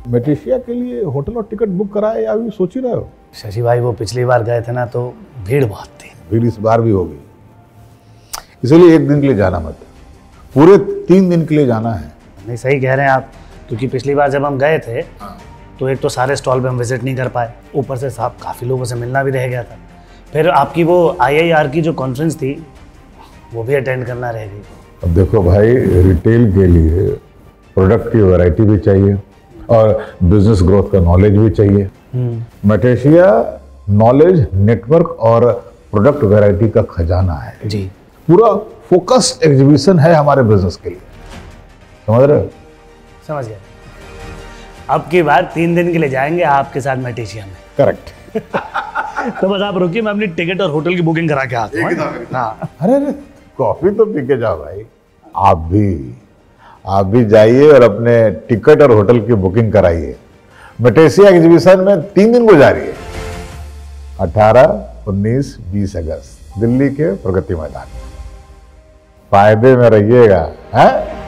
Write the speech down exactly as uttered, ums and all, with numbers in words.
Malaysia के लिए hotel और टिकट बुक कराए या अभी सोच ही रहे हो? शशि भाई वो पिछली बार गए थे ना तो भीड़ बहुत थी। भीड़ इस बार भी होगी, इसलिए एक दिन के लिए जाना मत, पूरे तीन दिन के लिए जाना है। नहीं सही कह रहे हैं आप, क्योंकि पिछली बार जब हम गए थे तो एक तो सारे स्टॉल पे हम विजिट नहीं कर पाए, ऊपर से साहब काफ़ी लोगों से मिलना भी रह गया था। फिर आपकी वो आई आई आर की जो कॉन्फ्रेंस थी वो भी अटेंड करना रह गई। अब देखो भाई, रिटेल के लिए प्रोडक्ट की वैरायटी भी चाहिए और बिजनेस ग्रोथ का नॉलेज भी चाहिए। मलेशिया नॉलेज, नेटवर्क और प्रोडक्ट वैरायटी का खजाना है जी। पूरा फोकस्ड एग्जीबिशन है हमारे बिजनेस के लिए, समझ रहे हो? समझ गया। अब की बार तीन दिन के लिए जाएंगे आपके साथ मलेशिया में। करेक्ट। तो बस आप रुकिए, मैं अपनी टिकट और होटल की बुकिंग करा के आता हूँ। हाँ। अरे अरे कॉफी तो पी के जाओ भाई। आप भी आप भी जाइए और अपने टिकट और होटल की बुकिंग कराइए। मलेशिया एग्जीबिशन में तीन दिन गुजारिए, अठारह, उन्नीस, बीस अगस्त दिल्ली के प्रगति मैदान। फायदे में रहिएगा, है?